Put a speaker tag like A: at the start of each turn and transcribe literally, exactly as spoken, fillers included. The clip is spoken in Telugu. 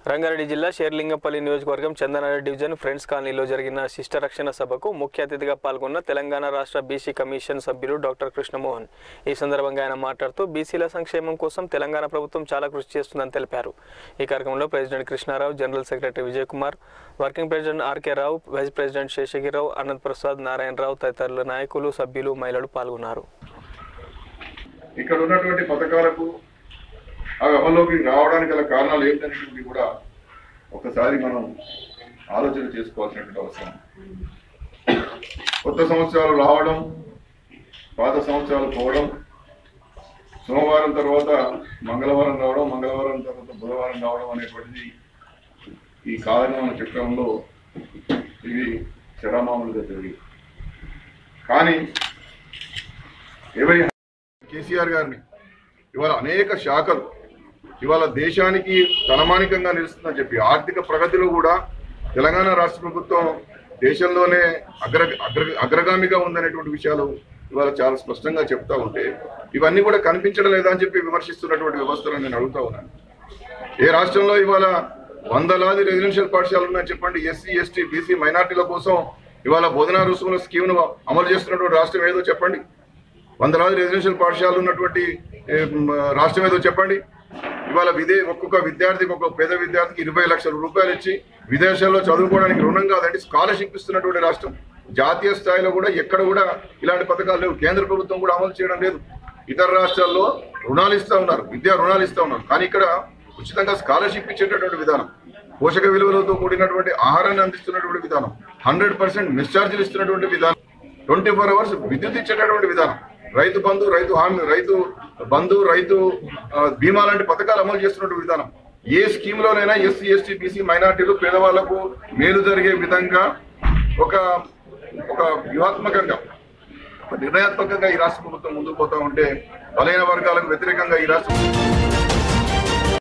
A: రంగారెడ్డి జిల్లా షేర్లింగంపల్లి నియోజకవర్గం చందనారెడ్డి డివిజన్ ఫ్రెండ్స్ కాలనీలో జరిగిన శిష్ట రక్షణ సభకు ముఖ్య అతిథిగా పాల్గొన్న తెలంగాణ రాష్ట్ర బీసీ కమిషన్ సభ్యులు డాక్టర్ కృష్ణమోహన్. ఈ సందర్భంగా ఆయన మాట్లాడుతూ బీసీల సంక్షేమం కోసం తెలంగాణ ప్రభుత్వం చాలా కృషి చేస్తుందని తెలిపారు. ఈ కార్యక్రమంలో president Krishnarao, general secretary Vijay Kumar, working president R K Rao, vice president Seshagirirao, Anant Prasad, Narayanarao తదితరుల నాయకులు, సభ్యులు, మహిళలు పాల్గొన్నారు.
B: ఇక్కడ ఉన్నటువంటి పథకాలకు అవి అమల్లోకి రావడానికి గల కారణాలు ఏమిటనేది కూడా ఒకసారి మనం ఆలోచన చేసుకోవాల్సినటువంటి అవసరం. కొత్త సంవత్సరాలు రావడం, పాత సంవత్సరాలు పోవడం, సోమవారం తర్వాత మంగళవారం రావడం, మంగళవారం తర్వాత బుధవారం రావడం అనేటువంటిది ఈ కాలజ్ఞాన చక్రంలో ఇవి చరమామలుగా జరిగి, కానీ ఎవరి కేసీఆర్ గారిని ఇవాళ అనేక శాఖలు ఇవాళ దేశానికి తలమానికంగా నిలుస్తుందని చెప్పి ఆర్థిక ప్రగతిలో కూడా తెలంగాణ రాష్ట్ర ప్రభుత్వం దేశంలోనే అగ్ర అగ్ర అగ్రగామిగా ఉందనేటువంటి విషయాలు ఇవాళ చాలా స్పష్టంగా చెప్తా ఉంటే ఇవన్నీ కూడా కనిపించడం లేదా అని చెప్పి విమర్శిస్తున్నటువంటి వ్యవస్థలను నేను అడుగుతా ఉన్నాను. ఏ రాష్ట్రంలో ఇవాళ వందలాది రెసిడెన్షియల్ పాఠశాలలు ఉన్నాయని చెప్పండి. ఎస్సీ ఎస్టీ బీసీ మైనార్టీల కోసం ఇవాళ బోధనా రుసుముల స్కీమ్ను అమలు చేస్తున్నటువంటి రాష్ట్రం ఏదో చెప్పండి. వందలాది రెసిడెన్షియల్ పాఠశాలలు ఉన్నటువంటి రాష్ట్రం ఏదో చెప్పండి. ఇవాళ విదే ఒక్కొక్క విద్యార్థికి ఒక్కొక్క పేద విద్యార్థికి ఇరవై లక్షల రూపాయలు ఇచ్చి విదేశాల్లో చదువుకోవడానికి రుణం కాదండి స్కాలర్షిప్ ఇస్తున్నటువంటి రాష్ట్రం. జాతీయ స్థాయిలో కూడా ఎక్కడ కూడా ఇలాంటి పథకాలు లేవు. కేంద్ర ప్రభుత్వం కూడా అమలు చేయడం లేదు. ఇతర రాష్ట్రాల్లో రుణాలు ఇస్తూ ఉన్నారు, విద్యా రుణాలు ఇస్తూ ఉన్నారు, కానీ ఇక్కడ ఉచితంగా స్కాలర్షిప్ ఇచ్చేటటువంటి విధానం, పోషక విలువలతో కూడినటువంటి ఆహారాన్ని అందిస్తున్నటువంటి విధానం, హండ్రెడ్ పర్సెంట్ మిస్ఛార్జీలు ఇస్తున్నటువంటి విధానం, ట్వంటీ ఫోర్ అవర్స్ విద్యుత్ ఇచ్చేటటువంటి విధానం, రైతు బంధు, రైతు హామీ, రైతు బంధు, రైతు బీమా లాంటి పథకాలు అమలు చేస్తున్నటువంటి విధానం. ఏ స్కీమ్లోనైనా ఎస్సీ ఎస్టీ బీసీ మైనార్టీలు పేదవాళ్లకు మేలు జరిగే విధంగా ఒక ఒక వ్యూహాత్మకంగా నిర్ణయాత్మకంగా ఈ రాష్ట్ర ప్రభుత్వం ముందుకు పోతా ఉంటే బలహీన వర్గాలకు వ్యతిరేకంగా ఈ రాష్ట్ర